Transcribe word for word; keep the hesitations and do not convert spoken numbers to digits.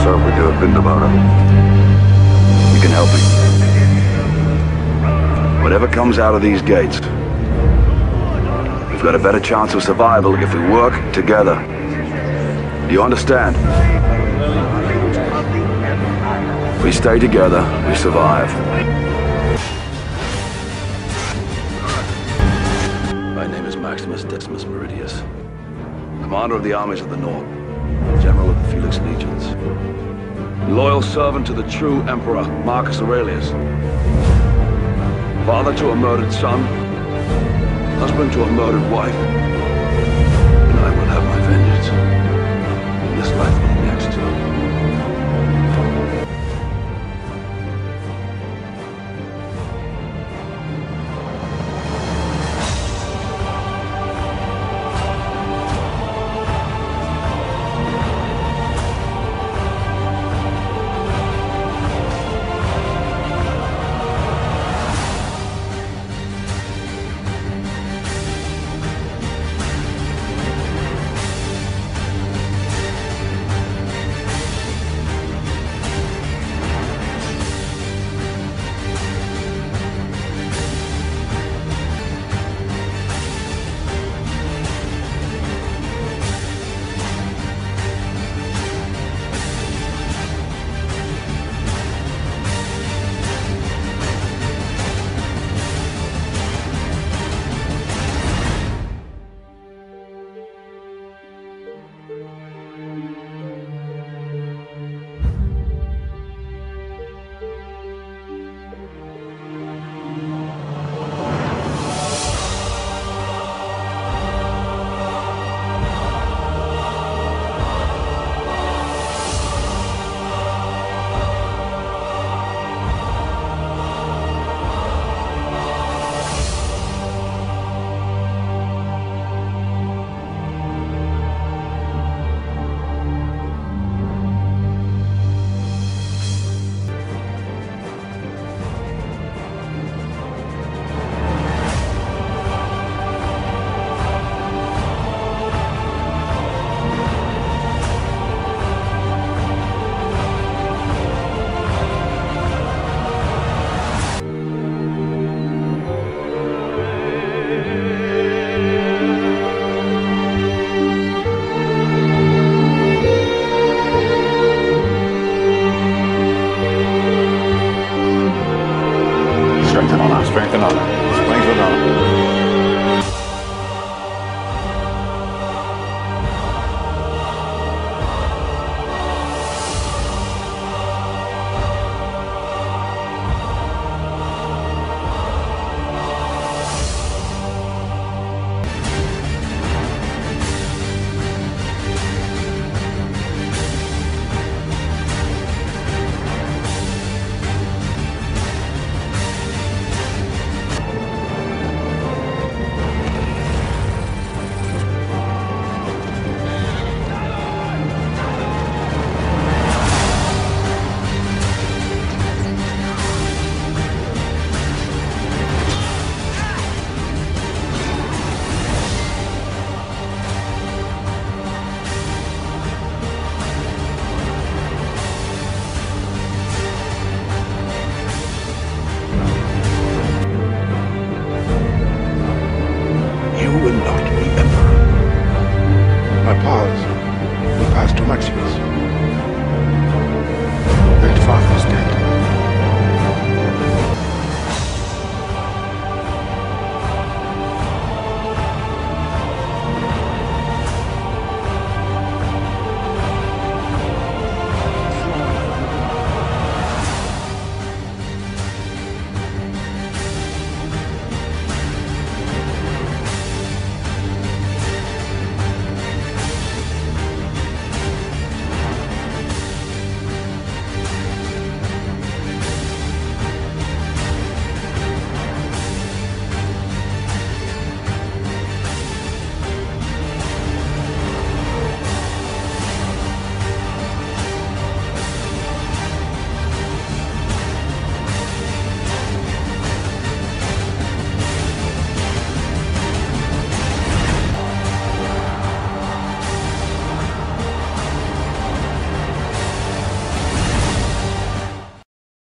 serve with you at Vindavara. You can help me. Whatever comes out of these gates, we've got a better chance of survival if we work together. Do you understand? We stay together, we survive. My name is Maximus Decimus Meridius, commander of the armies of the North, general of the Felix Legions, loyal servant to the true Emperor Marcus Aurelius, father to a murdered son, husband to a murdered wife.